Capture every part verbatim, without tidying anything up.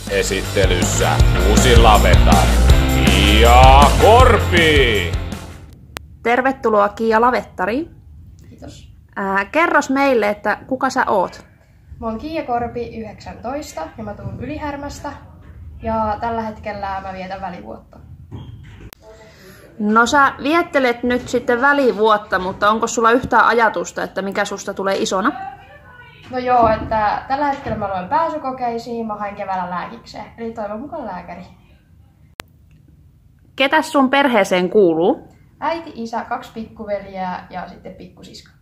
Esittelyssä uusi Lavetar, Kiia Korpi! Tervetuloa Kiia Lavettariin. Kiitos. Ää, kerros meille, että kuka sä oot? Mä oon Kiia Korpi, yhdeksäntoista, ja mä tuun Ylihärmästä. Ja tällä hetkellä mä vietän välivuotta. No sä viettelet nyt sitten välivuotta, mutta onko sulla yhtään ajatusta, että mikä susta tulee isona? No joo, että tällä hetkellä mä luen pääsykokeisiin, mä hain keväällä lääkikseen, eli toivon mukaan lääkäri. Ketäs sun perheeseen kuuluu? Äiti, isä, kaksi pikkuveljeä ja sitten pikkusisko.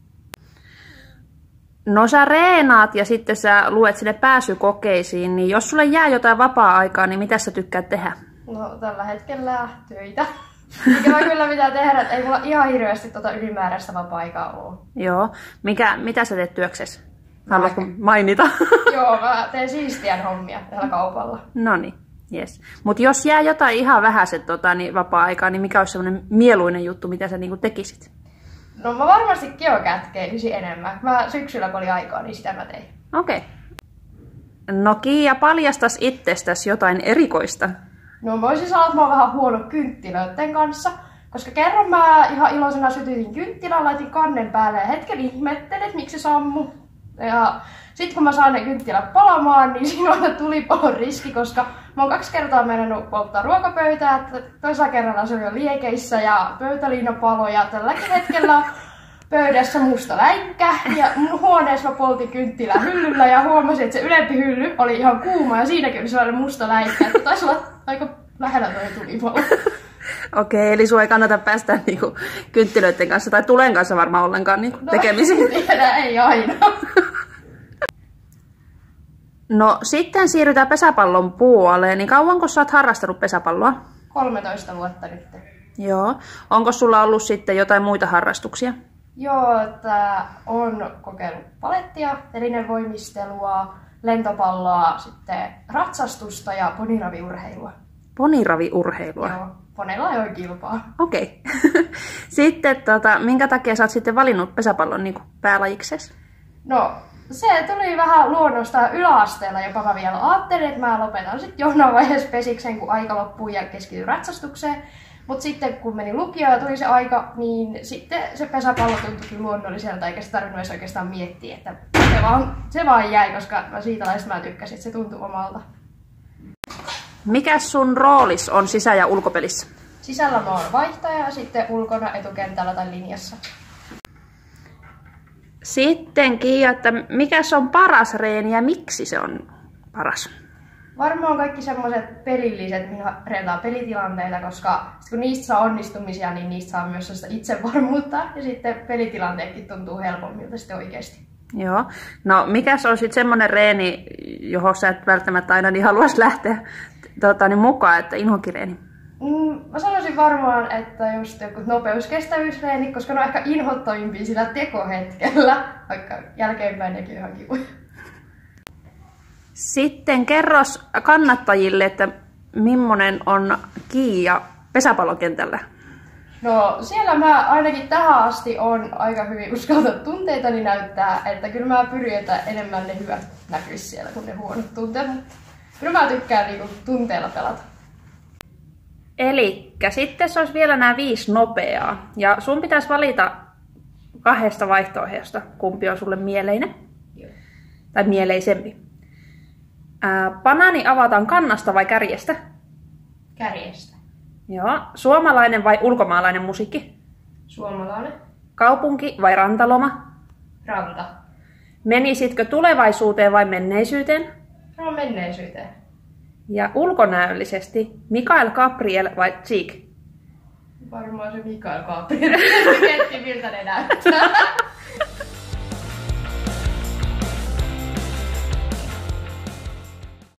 No sä reenaat ja sitten sä luet sinne pääsykokeisiin, niin jos sulle jää jotain vapaa-aikaa, niin mitä sä tykkäät tehdä? No tällä hetkellä töitä. Mikä on kyllä mitä tehdä, että ei mulla ihan hirveästi tuota ylimääräistä vapaa-aikaa ole. Joo. Mikä, mitä sä teet työksessä? Haluatko mainita? Joo, mä teen siistien hommia täällä kaupalla. Noniin, jes. Mutta jos jää jotain ihan vähäiset tota, niin vapaa-aikaa, niin mikä olisi semmoinen mieluinen juttu, mitä sä niinku tekisit? No mä varmasti geokätkeilisin enemmän. Mä syksyllä kun oli aikaa, niin sitä mä tein. Okei. Okay. No Kiia, paljastas itsestäsi jotain erikoista. No mä voisin sanoa, että mä oon vähän huono kynttilöiden kanssa. Koska kerran mä ihan iloisena sytytin kynttilän, laitin kannen päälle ja hetken ihmettelin, että miksi se sammu. Ja sit kun mä saan ne kynttilät palamaan, niin siinä on tulipalon riski, koska mä oon kaksi kertaa mennyt polttaa ruokapöytää, että toisella kerralla se oli jo liekeissä ja pöytäliina palo ja tälläkin hetkellä on pöydässä musta läikkä. Ja mun huoneessa mä poltin kynttilää hyllyllä ja huomasin, että se ylempi hylly oli ihan kuuma ja siinäkin oli sellainen musta läikkä, että taisi olla aika lähellä toi tulipalo. Okei, eli sua ei kannata päästä niinku kynttilöiden kanssa tai tulen kanssa varmaan ollenkaan niinku no, tekemisiin. Tiedä, ei aina. No sitten siirrytään pesäpallon puoleen. Niin kauanko sä oot harrastanut pesäpalloa? kolmetoista vuotta nyt. Joo. Onko sulla ollut sitten jotain muita harrastuksia? Joo, että on kokeillut palettia, telinevoimistelua, lentopalloa, sitten ratsastusta ja poniraviurheilua. Poniraviurheilua? Joo, poneilla ajoin kilpaa. Okei. Okay. Sitten tota, minkä takia sä oot sitten valinnut pesäpallon niin päälajiksesi? No, se tuli vähän luonnosta yläasteella, jopa mä vielä ajattelin, että mä lopetan sitten jonain vaiheessa pesiksen, kun aika loppuu ja keskityn ratsastukseen. Mutta sitten kun meni lukioon ja tuli se aika, niin sitten se pesäpallo tuntuikin luonnolliselta, eikä se tarvinnut edes oikeastaan miettiä, että se vaan, se vaan jäi, koska mä siitä laista mä tykkäsin, että se tuntui omalta. Mikä sun roolis on sisä- ja ulkopelissä? Sisällä mä oon vaihtaja ja sitten ulkona etukentällä tai linjassa. Sitten Kiia, että mikä se on paras reeni ja miksi se on paras? Varmaan kaikki semmoiset pelilliset, mihin reenataan pelitilanteita, koska kun niistä saa onnistumisia, niin niistä saa myös sellaista itsevarmuutta ja sitten pelitilanteetkin tuntuu helpommilta sitten oikeasti. Joo. No mikäs on sitten semmoinen reeni, johon sä et välttämättä aina niin haluaisi lähteä tota, niin mukaan, että inhokireeni? Mm, mä sanoisin varmaan, että just joku nopeuskestävyysreeni, koska ne on ehkä inhottavimpia sillä tekohetkellä, vaikka jälkeenpäin nekin ihan kivoja. Sitten kerros kannattajille, että millainen on Kiia pesäpallokentällä? No siellä mä ainakin tähän asti on aika hyvin uskaltanut tunteitani näyttää, että kyllä mä pyrin, että enemmän ne hyvät näkyisi siellä kuin ne huonot tunteet, mutta kyllä mä tykkään niinku tunteella pelata. Elikkä sitten se olisi vielä nämä viisi nopeaa. Ja sun pitäisi valita kahdesta vaihtoehdosta, kumpi on sulle mieleinen. Joo. Tai mieleisempi. Ää, banaani avataan kannasta vai kärjestä? Kärjestä. Joo. Suomalainen vai ulkomaalainen musiikki? Suomalainen. Kaupunki vai rantaloma? Ranta. Menisitkö tulevaisuuteen vai menneisyyteen? No menneisyyteen. Ja ulkonäöllisesti Mikael Gabriel vai Cheek? Varmaan se Mikael Gabriel. Miettii miltä ne näyttää.